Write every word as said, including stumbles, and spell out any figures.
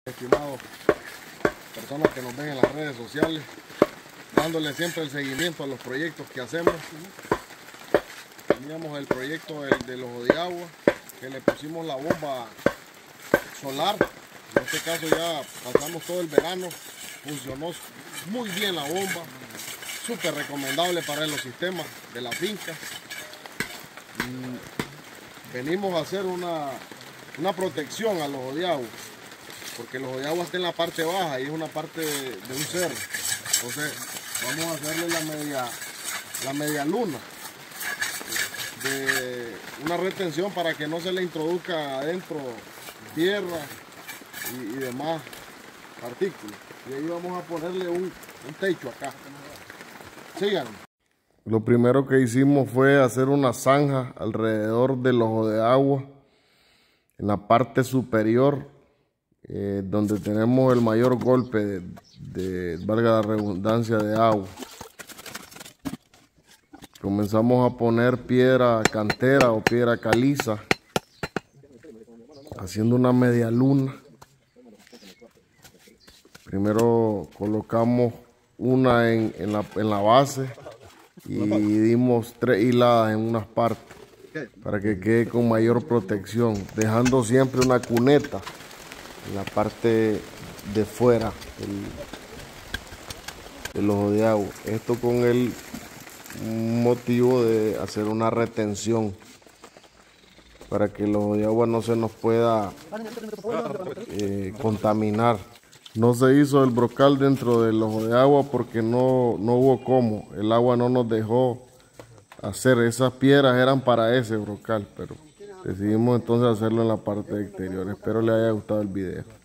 Estimados personas que nos ven en las redes sociales, dándole siempre el seguimiento a los proyectos que hacemos. Teníamos el proyecto del, del ojo de agua, que le pusimos la bomba solar. En este caso ya pasamos todo el verano, funcionó muy bien la bomba, súper recomendable para los sistemas de la finca. Y venimos a hacer una, una protección al ojo de agua, porque el ojo de agua está en la parte baja y es una parte de, de un cerro. Entonces vamos a hacerle la media, la media luna de una retención para que no se le introduzca adentro tierra y, y demás partículas. Y ahí vamos a ponerle un, un techo acá. Sigan. Lo primero que hicimos fue hacer una zanja alrededor del ojo de agua en la parte superior, Eh, donde tenemos el mayor golpe de, de, valga la redundancia, de agua. Comenzamos a poner piedra cantera o piedra caliza, haciendo una media luna. Primero colocamos una en, en, la, en la base y dimos tres hiladas en unas partes para que quede con mayor protección, dejando siempre una cuneta en la parte de fuera del, del ojo de agua. Esto con el motivo de hacer una retención para que el ojo de agua no se nos pueda eh, contaminar. No se hizo el brocal dentro del ojo de agua porque no, no hubo cómo. El agua no nos dejó hacer. Esas piedras eran para ese brocal, pero decidimos entonces hacerlo en la parte exterior. Espero les haya gustado el video.